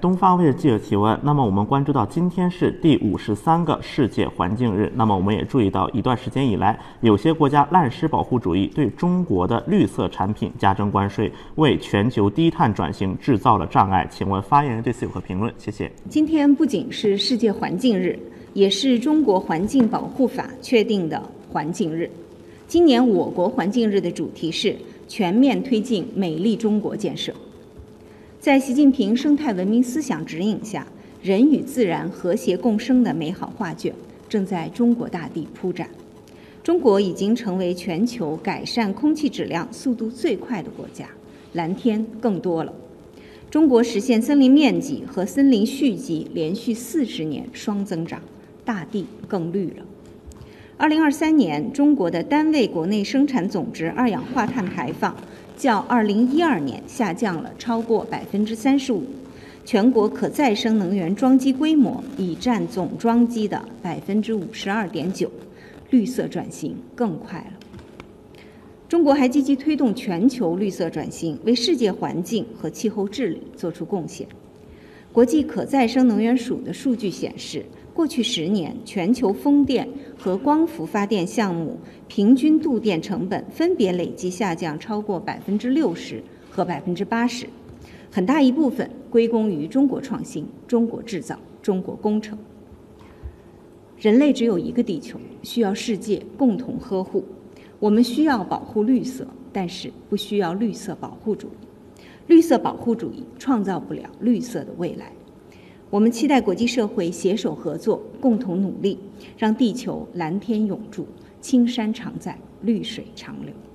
东方卫视记者提问：那么我们关注到今天是第53个世界环境日，那么我们也注意到一段时间以来，有些国家滥施保护主义，对中国的绿色产品加征关税，为全球低碳转型制造了障碍。请问发言人对此有何评论？谢谢。 今天不仅是世界环境日，也是中国环境保护法确定的环境日。今年我国环境日的主题是全面推进美丽中国建设。在习近平生态文明思想指引下，人与自然和谐共生的美好画卷正在中国大地铺展。中国已经成为全球改善空气质量速度最快的国家，蓝天更多了。中国实现森林面积和森林续集连续40年双增长，大地更绿了。2023年，中国的单位国内生产总值二氧化碳排放较2012年下降了超过35%，全国可再生能源装机规模已占总装机的52.9%，绿色转型更快了。中国还积极推动全球绿色转型，为世界环境和气候治理做出贡献。国际可再生能源署的数据显示，过去10年，全球风电和光伏发电项目平均度电成本分别累计下降超过60%和80%，很大一部分归功于中国创新、中国制造、中国工程。人类只有一个地球，需要世界共同呵护。我们需要保护绿色，但是不需要绿色保护主义。绿色保护主义创造不了绿色的未来。我们期待国际社会携手合作，共同努力，让地球蓝天永驻，青山常在，绿水长流。